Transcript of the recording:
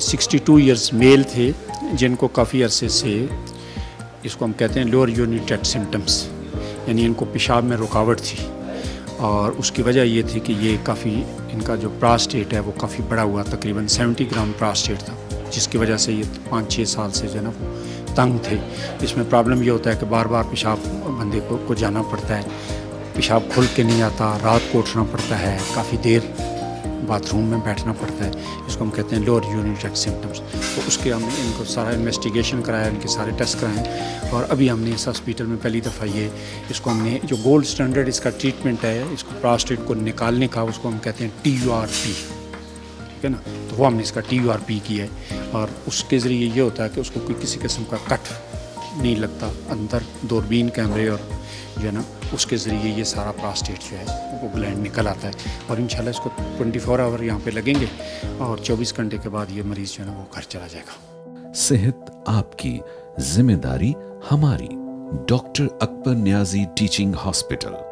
62 years mail थे, जिनको काफ़ी अरसे से इसको हम कहते हैं लोअर यूरिनरी ट्रैक्ट सिम्टम्स, यानी इनको पेशाब में रुकावट थी। और उसकी वजह ये थी कि ये काफ़ी इनका जो प्रोस्टेट है वो काफ़ी बड़ा हुआ, तकरीबन 70 ग्राम प्रोस्टेट था, जिसकी वजह से ये 5-6 साल से जो है ना वो तंग थे। इसमें प्रॉब्लम ये होता है कि बार बार पेशाब बंदे को जाना पड़ता है, पेशाब खुल के नहीं आता, रात को उठना पड़ता है, काफ़ी देर बाथरूम में बैठना पड़ता है। इसको हम कहते हैं लोअर यूरिनरी ट्रैक्ट सिम्टम्स। तो उसके हमने इनको सारा इन्वेस्टिगेशन कराया, इनके सारे टेस्ट कराए, और अभी हमने इस हॉस्पिटल में पहली दफ़ा इसको हमने जो गोल्ड स्टैंडर्ड इसका ट्रीटमेंट है, इसको प्रोस्टेट को निकालने का, उसको हम कहते हैं TURP, ठीक है ना। तो वो हमने इसका TURP किया है, और उसके ज़रिए ये होता है कि उसको कोई किसी किस्म का कट नहीं लगता, अंदर दूरबीन कैमरे और जो है ना उसके ज़रिए ये सारा प्रोस्टेट जो है वो ग्लैंड निकल आता है। और इंशाल्लाह इसको 24 आवर यहाँ पे लगेंगे, और 24 घंटे के बाद ये मरीज़ जो है ना वो घर चला जाएगा। सेहत आपकी, जिम्मेदारी हमारी। Doctor Akbar Niazi teaching hospital.